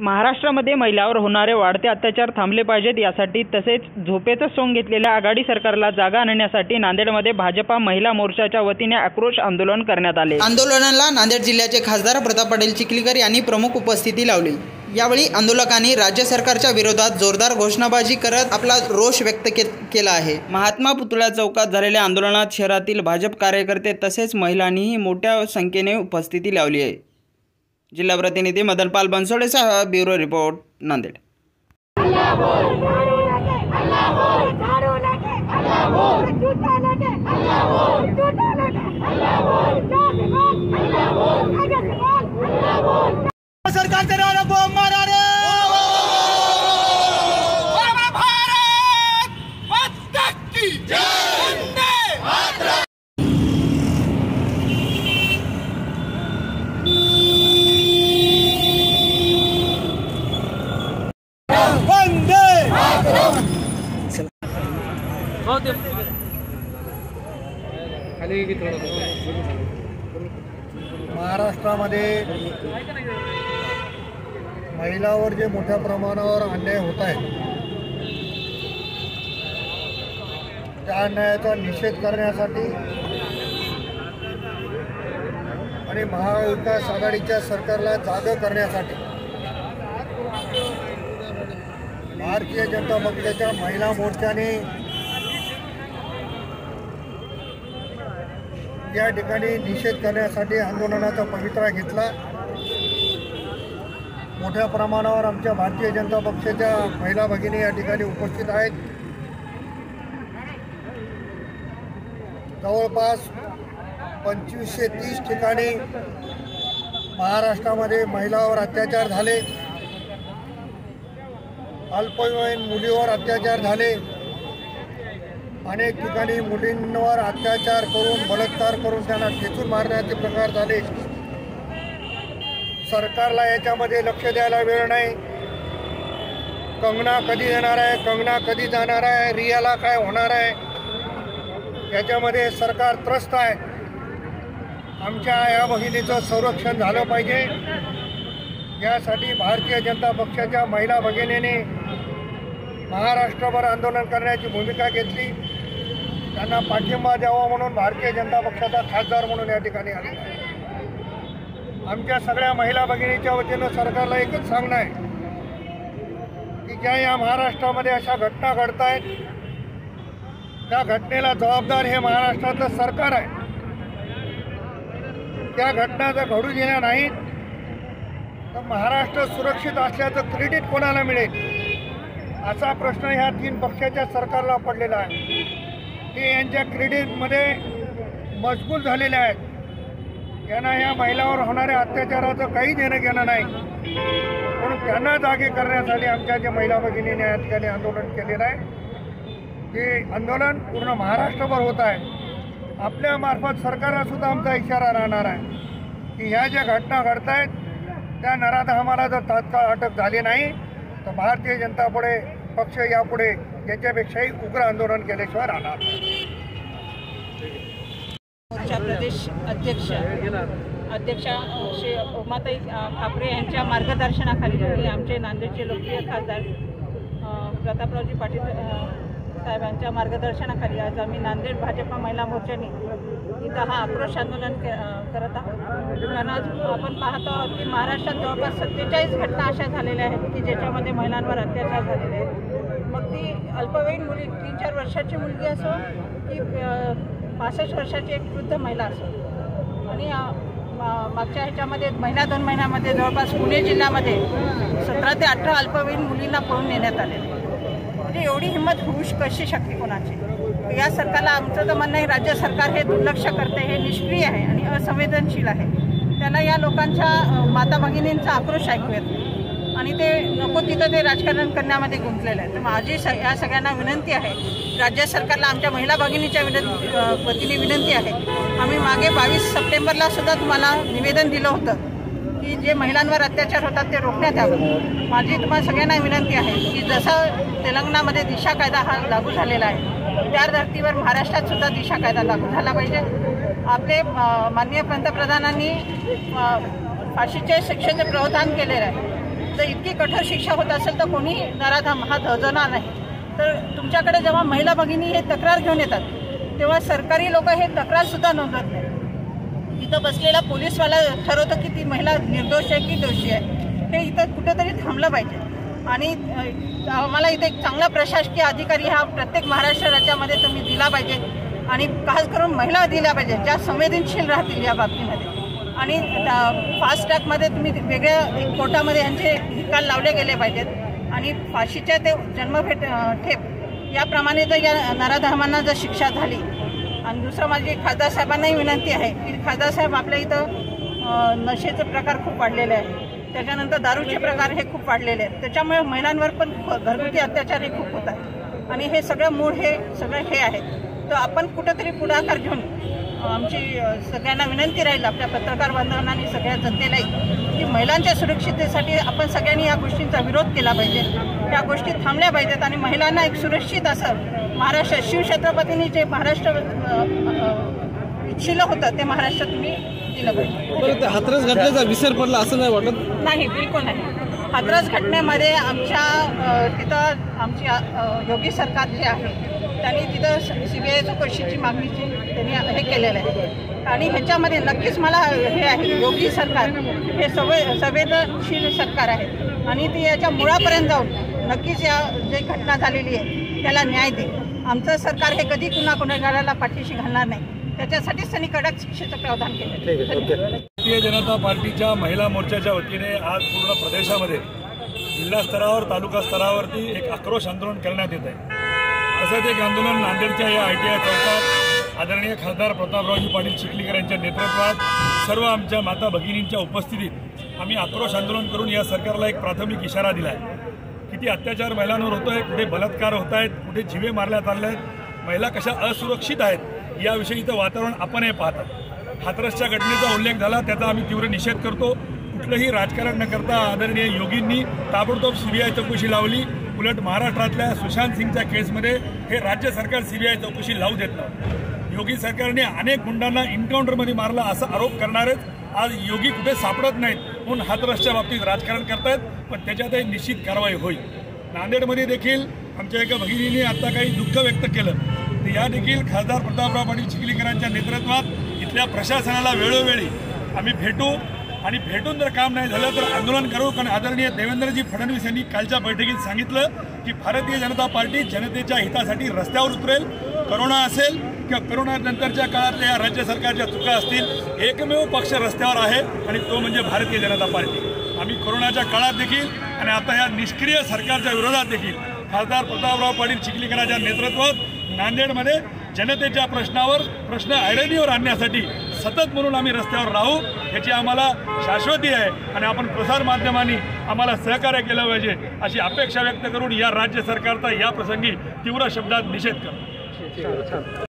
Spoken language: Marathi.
महाराष्ट्रामध्ये महिलांवर होणारे वाढते अत्याचार थांबले पाहिजेत यासाठी तसेच झोपेचं सोंग घेतलेल्या आघाडी सरकारला जागा आणण्यासाठी नांदेडमध्ये भाजपा महिला मोर्चाच्या वतीने आक्रोश आंदोलन करण्यात आले। आंदोलनाला नांदेड जिल्ह्याचे खासदार प्रताप पाटील चिखलीकर यांनी प्रमुख उपस्थिती लावली। यावेळी आंदोलकांनी राज्य सरकारच्या विरोधात जोरदार घोषणाबाजी करत आपला रोष व्यक्त केला आहे। महात्मा पुतळा चौकात झालेल्या आंदोलनात शहरातील भाजप कार्यकर्ते तसेच महिलांनीही मोठ्या संख्येने उपस्थिती लावली आहे। जिल्हा प्रतिनिधी मदनपाल बनसोडेसह ब्युरो रिपोर्ट नांदेड। महाराष्ट्रामध्ये महिलांवर जे मोठ्या प्रमाणावर अन्याय होत आहे त्या अन्यायाचा निषेध करण्यासाठी आणि महाविकास आघाडीच्या सरकारला जागा करण्यासाठी भारतीय जनता पक्षाच्या महिला मोर्चाने या ठिकाणी निषेध करण्यासाठी आंदोलनाचा पवित्रा घेतला। मोठ्या प्रमाणावर आमच्या भारतीय जनता पक्षाच्या महिला भगिनी या ठिकाणी उपस्थित आहेत। जवळपास 25 ते 30 ठिकाणी महाराष्ट्रामध्ये महिलांवर अत्याचार झाले, अल्पवयीन मुलीवर अत्याचार झाले, अनेक ठिकाणी मुलींवर अत्याचार करून बलात्कार करून त्यांना ठेचून मारण्याचे प्रकार झाले। सरकारला याच्यामध्ये लक्ष द्यायला वेळ नाही। कंगना कधी येणार आहे, कंगना कधी जाणार आहे, रियाला काय होणार आहे, याच्यामध्ये सरकार त्रस्त आहे। आमच्या या भगिनीचं संरक्षण झालं पाहिजे यासाठी भारतीय जनता पक्षाच्या महिला भगिनीने महाराष्ट्रभर आंदोलन करण्याची भूमिका घेतली। त्यांना पाठिंबा द्यावा म्हणून भारतीय जनता पक्षाचा खासदार म्हणून या ठिकाणी आले। आमच्या सगळ्या महिला भगिनीच्या वतीनं सरकारला एकच सांगणं आहे की ज्या या महाराष्ट्रामध्ये अशा घटना घडत आहेत त्या घटनेला जबाबदार हे महाराष्ट्राचं सरकार आहे। त्या घटना जर घडू देणार नाहीत तर महाराष्ट्र सुरक्षित असल्याचं क्रेडिट कोणाला मिळेल असा प्रश्न ह्या 3 पक्षाच्या सरकारला पडलेला आहे। ते यांच्या क्रेडिटमध्ये मशगूल झालेले आहेत। यांना या महिलांवर होणाऱ्या अत्याचाराचं काही देणं घेणं नाही, म्हणून त्यांना जागे करण्यासाठी आमच्या ज्या महिला भगिनीने या ठिकाणी आंदोलन केलेलं आहे ते आंदोलन पूर्ण महाराष्ट्रभर होत आहे। आपल्यामार्फत सरकारला सुद्धा आमचा इशारा राहणार आहे की ह्या ज्या घटना घडत आहेत त्या नराधमाला जर तात्काळ अटक झाली नाही तर भारतीय जनता पक्ष यापुढे याच्यापेक्षाही उग्र आंदोलन केल्याशिवाय राहणार नाही। मोर्चा प्रदेश अध्यक्षा श्री उमाताई खापरे यांच्या मार्गदर्शनाखाली आणि आमचे नांदेडचे लोकप्रिय खासदार प्रतापरावजी पाटील साहेबांच्या मार्गदर्शनाखाली आज आम्ही नांदेड भाजपा महिला मोर्चाने इथं हा आक्रोश आंदोलन करत आहोत। कारण आज आपण पाहतो आहोत की महाराष्ट्रात जवळपास 47 घटना अशा झालेल्या आहेत की ज्याच्यामध्ये महिलांवर अत्याचार झालेले आहेत। मग ती अल्पवयीन मुली 3-4 वर्षाची मुलगी असो की 65 वर्षाची एक वृद्ध महिला असो। आणि मागच्या ह्याच्यामध्ये महिना 2 महिन्यामध्ये जवळपास पुणे जिल्ह्यामध्ये 17 ते 18 अल्पवयीन मुलींना पळून नेण्यात आलेले। म्हणजे एवढी हिंमत होऊ कशी शकते कोणाची? या सरकारला आमचं तर म्हणणं आहे राज्य सरकार हे दुर्लक्ष करते, हे निष्क्रिय आहे आणि असंवेदनशील आहे। त्याला या लोकांच्या माता भगिनींचा आक्रोश ऐकूयात आणि ते नको तिथं ते राजकारण करण्यामध्ये गुंतलेलं आहे। तर माझी या सगळ्यांना विनंती आहे, राज्य सरकारला आमच्या महिला भगिनीच्या वतीने विनंती आहे। आम्ही मागे 22 सप्टेंबरला सुद्धा तुम्हाला निवेदन दिलं होतं की जे महिलांवर अत्याचार होतात ते रोखण्यात यावं। माझी तुम्हाला सगळ्यांना विनंती आहे की जसं तेलंगणामध्ये दिशा कायदा हा लागू झालेला आहे त्या धर्तीवर महाराष्ट्रात सुद्धा दिशा कायदा लागू झाला पाहिजे। आपले माननीय पंतप्रधानांनी फाशीचे शिक्षेचे प्रावधान केलेलं आहे जर इतकी कठोर शिक्षा होत असेल तर कोणी नराधम हा धजणार नाही। तर तुमच्याकडे जेव्हा महिला भगिनी हे तक्रार घेऊन येतात तेव्हा सरकारी लोक हे तक्रार सुद्धा नोंदवत नाही। इथं बसलेला पोलीसवाला ठरवतो की ती महिला निर्दोष आहे की दोषी आहे। हे इथं कुठेतरी थांबलं पाहिजे आणि आम्हाला इथे एक चांगला प्रशासकीय अधिकारी हा प्रत्येक महाराष्ट्र राज्यामध्ये तुम्ही दिला पाहिजे आणि खास करून महिला दिल्या पाहिजे ज्या संवेदनशील राहतील या बाबतीमध्ये। आणि फास्ट ट्रॅकमध्ये तुम्ही वेगळ्या एक कोर्टामध्ये यांचे निकाल लावले गेले पाहिजेत आणि फाशीच्या ते ठेप याप्रमाणे जर या नराधमांना जर शिक्षा झाली। आणि दुसरं माझी खासदार साहेबांनाही विनंती आहे की खासदार साहेब आपल्या इथं नशेचे प्रकार खूप वाढलेले आहेत, त्याच्यानंतर दारूचे प्रकार हे खूप वाढलेले आहेत, त्याच्यामुळे महिलांवर पण घरगुती अत्याचार हे खूप होत आहेत आणि हे सगळं मूळ हे सगळं हे आहे। तर आपण कुठंतरी पुढाकार घेऊन आमची सगळ्यांना विनंती राहील आपल्या पत्रकार बांधवांना आणि सगळ्या जनतेलाही की महिलांच्या सुरक्षिततेसाठी आपण सगळ्यांनी या गोष्टींचा विरोध केला पाहिजे, या गोष्टी थांबल्या पाहिजेत आणि महिलांना एक सुरक्षित असं महाराष्ट्र शिवछत्रपतींनी जे महाराष्ट्र इच्छिलं होतं ते महाराष्ट्र तुम्ही दिलं पाहिजे। हाथरस घटनेचा विसर पडला असं नाही वाटत? नाही, बिलकुल नाही। हाथरस घटनेमध्ये आमच्या तिथं आमची योगी सरकार जे आहे त्यांनी तिथं CBI चौकशीची मागणीची त्यांनी हे केलेलं आहे आणि ह्याच्यामध्ये नक्कीच मला हे आहे योगी सरकार हे संवेदनशील सरकार आहे आणि ती याच्या मुळापर्यंत जाऊन नक्कीच या जे घटना झालेली आहे त्याला न्याय देईल। आमचं सरकार हे कधी गुन्हेगाराला पाठीशी घालणार नाही, त्याच्यासाठीच त्यांनी कडक शिक्षेचं प्रावधान केलं। भारतीय जनता पार्टीच्या महिला मोर्चाच्या वतीने आज पूर्ण प्रदेशामध्ये जिल्हा स्तरावर तालुका स्तरावरती एक आक्रोश आंदोलन करण्यात येत आहे। तसंच एक आंदोलन नांदेडच्या या ITI चौकात आदरणीय खासदार प्रतापरावजी पाटील चिखलीकर यांच्या नेतृत्वात सर्व आमच्या माता भगिनींच्या उपस्थितीत आम्ही आक्रोश आंदोलन करून या सरकारला एक प्राथमिक इशारा दिला आहे। किती अत्याचार महिलांवर होतोय, कुठे बलात्कार होत आहेत, कुठे जीवे मारल्या चालल्या आहेत, महिला कशा असुरक्षित आहेत याविषयीचं वातावरण आपणही पाहतात। हाथरसच्या घटनेचा उल्लेख झाला, त्याचा आम्ही तीव्र निषेध करतो। कुठलंही राजकारण न करता आदरणीय योगींनी ताबडतोब CBI चौकशी लावली। उलट महाराष्ट्रातल्या सुशांत सिंगच्या केसमध्ये हे राज्य सरकार CBI चौकशी लावू देत नाही। योगी सरकारने अनेक गुंडांना एन्काउंटरमध्ये मारला असा आरोप करणारेच आज योगी कुठे सापडत नाहीत म्हणून हाथरसच्या बाबतीत राजकारण करतायत, पण त्याच्यातही निश्चित कारवाई होईल। नांदेडमध्ये देखील आमच्या एका भगिनीने आता काही दुःख व्यक्त केलं, तर या देखील खासदार प्रतापराव पाटील चिखलीकरांच्या नेतृत्वात इथल्या प्रशासनाला वेळोवेळी आम्ही भेटू आणि भेटून जर काम नाही झालं तर आंदोलन करू। कारण आदरणीय देवेंद्रजी फडणवीस यांनी कालच्या बैठकीत सांगितलं की भारतीय जनता पार्टी जनतेच्या हितासाठी रस्त्यावर उतरेल। करोना असेल किंवा करोना नंतरच्या काळातल्या या राज्य सरकारच्या चुका असतील, एकमेव पक्ष रस्त्यावर आहे आणि तो म्हणजे भारतीय जनता पार्टी। आम्ही कोरोनाच्या काळात देखील आणि आता या निष्क्रिय सरकारच्या विरोधात देखील खासदार प्रतापराव पाटील चिखलीकरांच्या नेतृत्वात नांदेडमध्ये जनतेच्या प्रश्न ऐरणीवर आणण्यासाठी सतत म्हणून आम्ही रस्त्यावर राहू, याची आम्हाला शाश्वती आहे आणि आपण प्रसारमाध्यमांनी आम्हाला सहकार्य केलं पाहिजे अशी अपेक्षा व्यक्त करून या राज्य सरकारचा या प्रसंगी तीव्र शब्दात निषेध करतो।